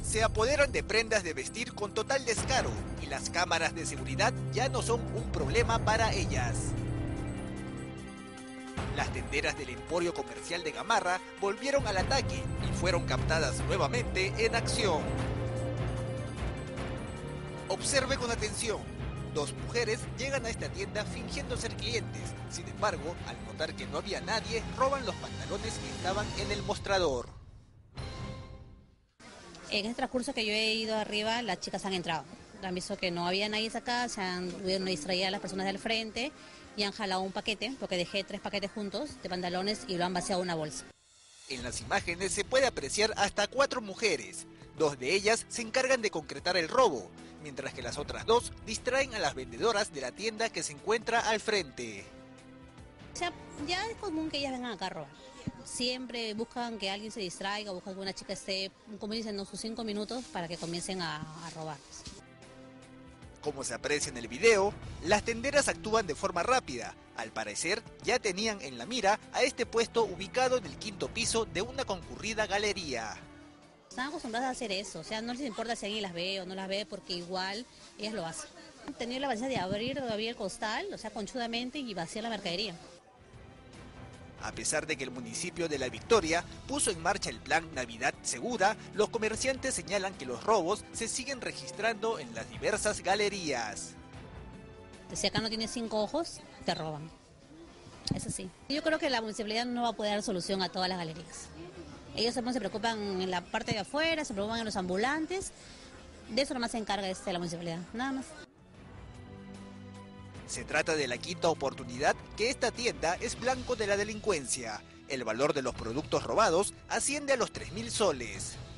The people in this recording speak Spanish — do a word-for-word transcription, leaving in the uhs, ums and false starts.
se apoderan de prendas de vestir con total descaro y las cámaras de seguridad ya no son un problema para ellas. Las tenderas del emporio comercial de Gamarra volvieron al ataque y fueron captadas nuevamente en acción. Observe con atención. Dos mujeres llegan a esta tienda fingiendo ser clientes. Sin embargo, al notar que no había nadie, roban los pantalones que estaban en el mostrador. En este transcurso que yo he ido arriba, las chicas han entrado. Han visto que no había nadie acá, se han tuvieron distraídas a las personas del frente y han jalado un paquete, porque dejé tres paquetes juntos de pantalones y lo han vaciado en una bolsa. En las imágenes se puede apreciar hasta cuatro mujeres. Dos de ellas se encargan de concretar el robo, mientras que las otras dos distraen a las vendedoras de la tienda que se encuentra al frente. O sea, ya es común que ellas vengan acá a robar. Siempre buscan que alguien se distraiga, buscan que una chica esté, como dicen, ¿no? sus cinco minutos para que comiencen a, a robar. Como se aprecia en el video, las tenderas actúan de forma rápida. Al parecer, ya tenían en la mira a este puesto ubicado en el quinto piso de una concurrida galería. Están acostumbradas a hacer eso, o sea, no les importa si alguien las ve o no las ve, porque igual ellas lo hacen. Han tenido la valentía de abrir todavía el costal, o sea, conchudamente, y vaciar la mercadería. A pesar de que el municipio de La Victoria puso en marcha el plan Navidad Segura, los comerciantes señalan que los robos se siguen registrando en las diversas galerías. Si acá no tienes cinco ojos, te roban. Es así. Yo creo que la municipalidad no va a poder dar solución a todas las galerías. Ellos se preocupan en la parte de afuera, se preocupan en los ambulantes. De eso nomás se encarga este, la municipalidad, nada más. Se trata de la quinta oportunidad que esta tienda es blanco de la delincuencia. El valor de los productos robados asciende a los tres mil soles.